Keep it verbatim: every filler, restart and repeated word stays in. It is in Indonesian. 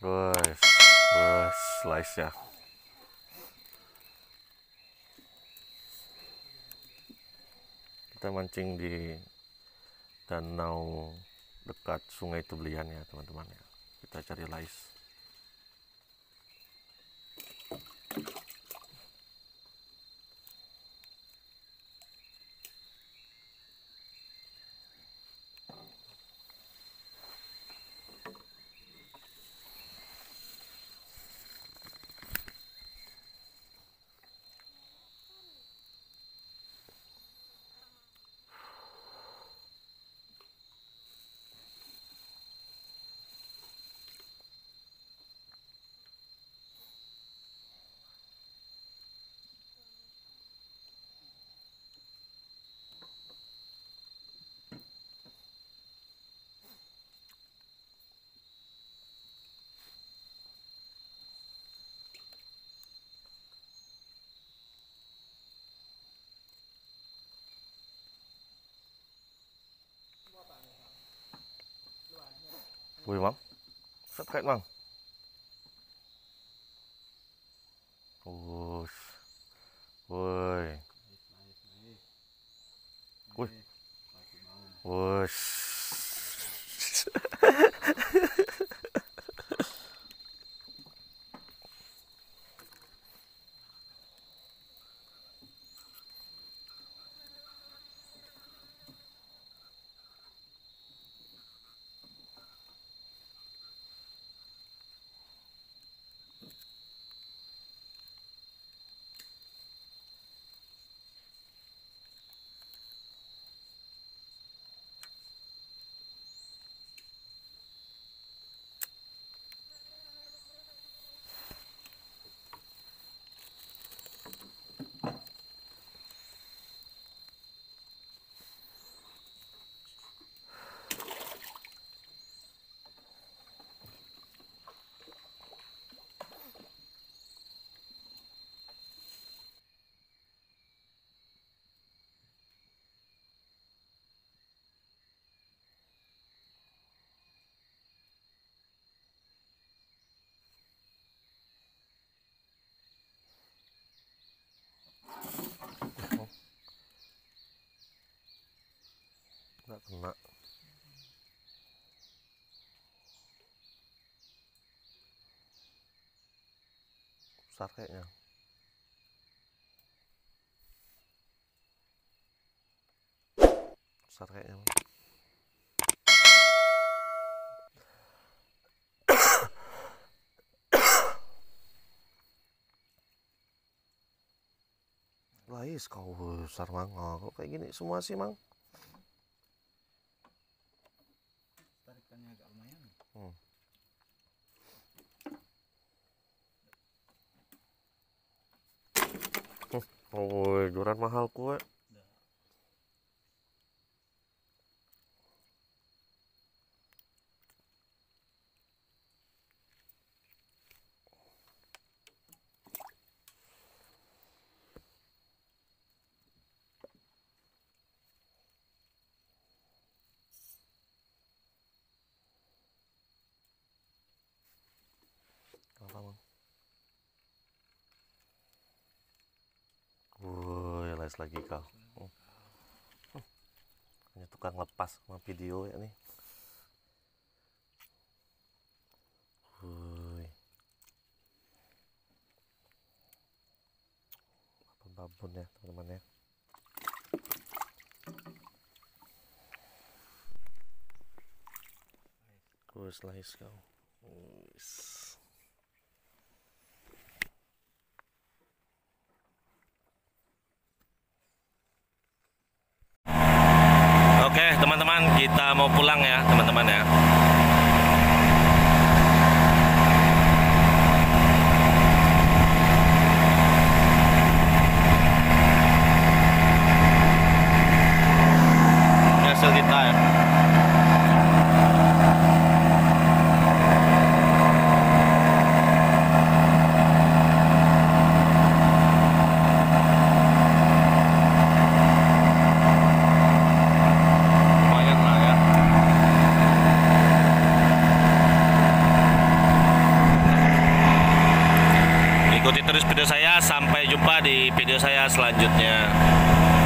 Wes, wes, slice ya. Kita mancing di danau dekat Sungai Tublian ya teman-teman ya. Kita cari lais. Wih mang, subscribe mang. Wush, woi, wih, wush. Nggak kena. Besar kayaknya. Besar kayaknya. Lais kau besar mang. Oh, kok kayak gini semua sih mang? Tarikannya agak lumayan. Hmm. Oh, duran mahal kue. Apa mang? Woi, les lagi kau. Hmm. Hanya tukang lepas sama video ya nih. Woi. Babon ya teman-teman ya. Gue slice kau. Wis. Oke teman-teman, kita mau pulang ya teman-teman ya. Hasil kita ya. Lumayan lah ya. jumpa di video saya selanjutnya.